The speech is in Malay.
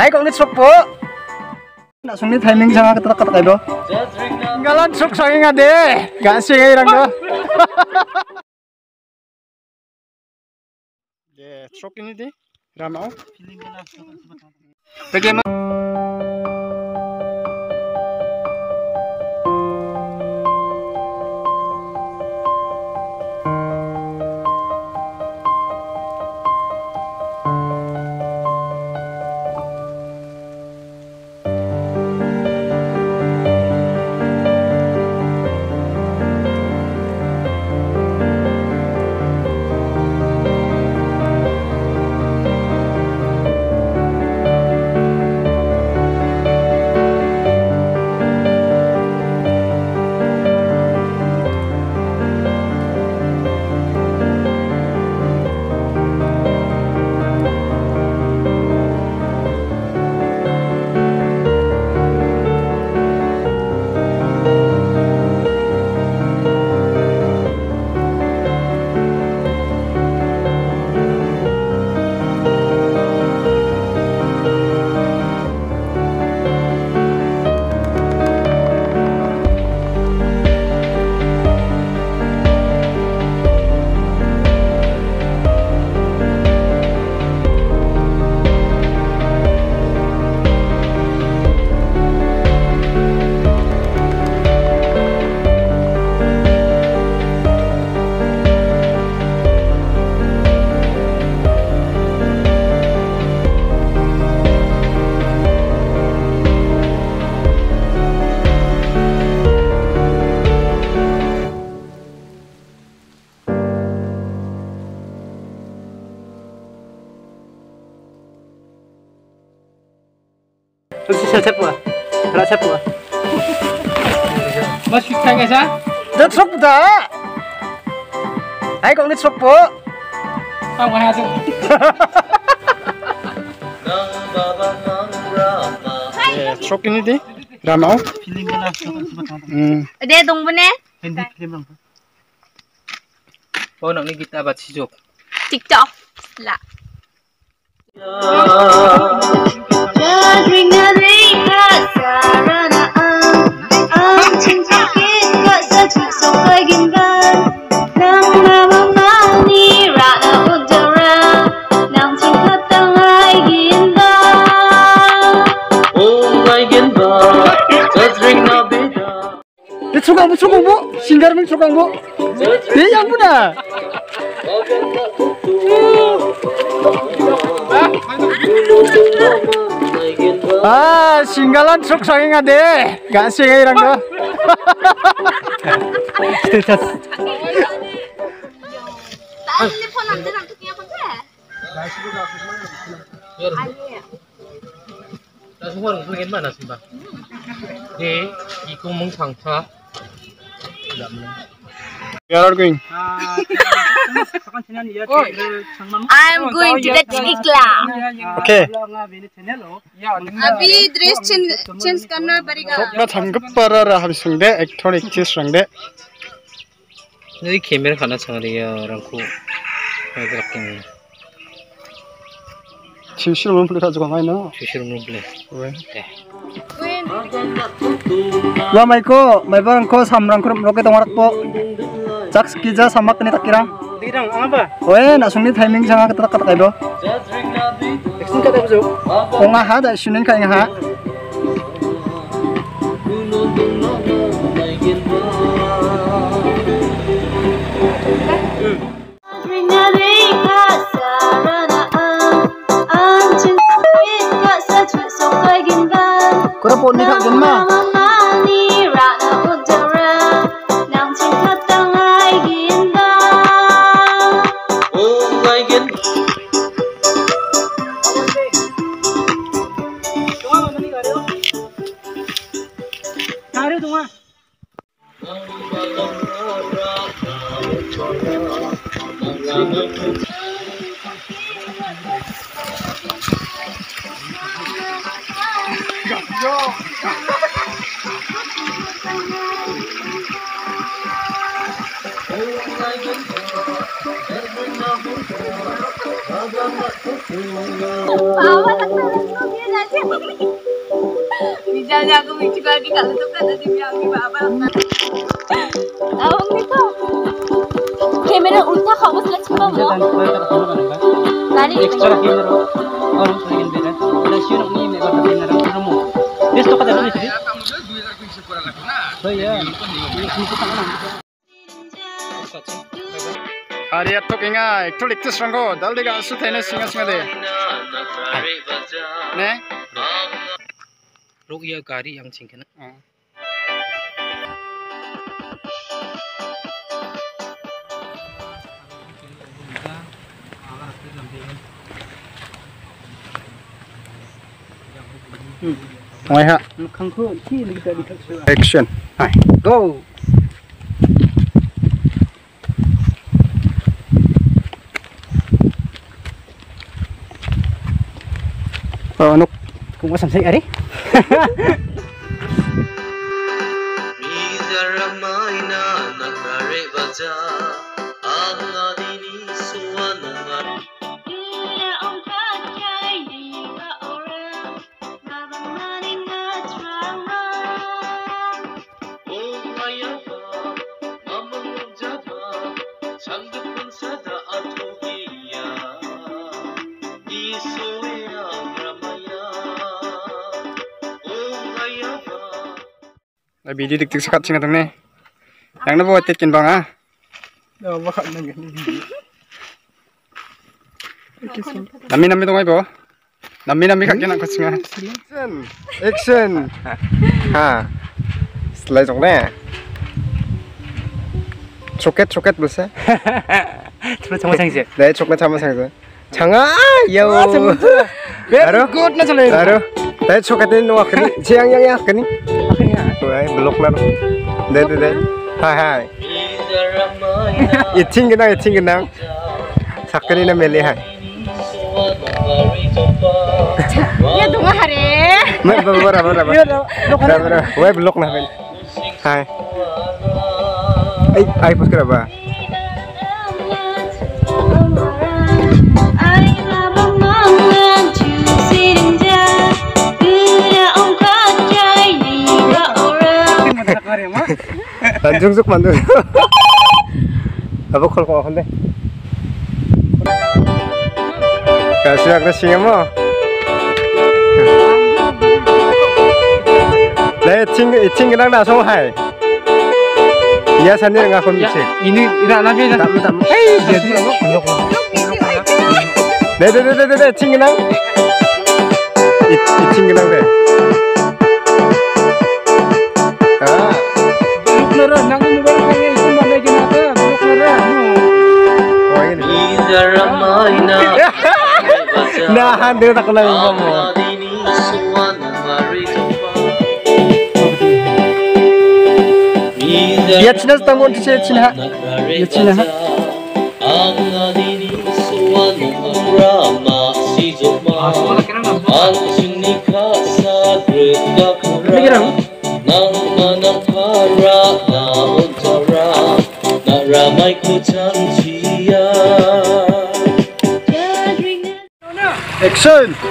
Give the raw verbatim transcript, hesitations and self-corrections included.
Ay kong nitsok po. Nasong ni timing sa nga katakat kayo. Ngalan sok sa nga de. Gasi ngay lang do. De sok ini de. Ramao. Bagaimana? Siapa siapa? Terus siapa? Mas kita guys ya? Dah sok dah. Ay kong nitsok po. Ang mahasok. Eh, sok ini deh. Ramau. Film na. Hmm. Ade dong mo ne? Hindi film lang. Oh, nak ni kita buat sijok. TikTok. La. Suka bu, suka bu, singgar min suka bu. Eh, yang mana? Ah, singgalan sok sange ngade, gak sih irang do. Status. Telepon nanti nanti punya apa? Dah semua orang pengen mana sih bang? Eh, ikut mengcangsa. Where are you going? I'm going to the Chikla. Okay. अभी dress change change करना पड़ेगा. Sok thamgap para ra habis sungde, ekthon ekchis sungde. Jadi kamera kana changriya rangku. Agak Chishir mun pulih juga ngai no. Chishir mun pulih. Eh. Wa mai ko, mai barang ko samrang ko roke tomarak po. Jaks kija samak ni takirang. Dirang apa? Oe na sungni timing janga kata kata kayo. Eksin kata bujo. Onga ha da shunin kai ha. Kura po ni ka ganma. Bawa लगता है dia aja. Misalnya aku bikin lagi kalau tuh kan tadi bilang bawa. Awang itu. Kamera उल्टा खाओ सच में वो. Tadi Extra camera. Orang sering beda. Ada siun ni me ba kamera rumah. Des to kada ni sini. Oh ya. Ini kita tangan. Hari itu kinga ektul ektus ranggo dalde ga asu thene singa singa de. Ne? Ruk ya gari yang cingkena. Ngoài ha. Khang khu chi ni ka di thak su. Action. Hai. Go. Ờ nục Cũng có sẵn sàng ở đấy. Bidi dik dik sekat singa teng ne. Yang na bawa tetkin bang ah. Đâu có khẩn này. Nami nami tong ai bo. Nami nami kak kena kot singa. Action. Action. Ha. Slide jong ne. Choket choket bolsa. Terus sama sang sih. 네, choket sama sang sih. 장아, yo. Very good na chale. Baru. Dah choket ni nuak ni. Siang yang yang ni. Tuh, blok na. Deh deh deh. Hai hai. Iting kenang iting kenang. Sakni na meli hai. Ya tunggu hari. Mer berapa berapa berapa. Berapa. Wah blok na ben. Hai. Ay ay pus kenapa? Lanjung suk mandu. Apa kol kol deh. Kasih aku singa mo. Lai ting ting nang na song hai. Iya sani nang aku micik. Ini tidak nabi dah. Tam tam. Hey, dia tu apa? Blok. Deh deh deh deh deh ting nang. It ting nang deh. Ah. Nara nang ni baru kaya itu mana kena tu? Blok nara. Oh ini. Nah, handu tak kena ngomong. Ya cina setanggung di sini cina. Ya cina. Ini kira. Nang manang para na untara na ramai ku janjiya. Action.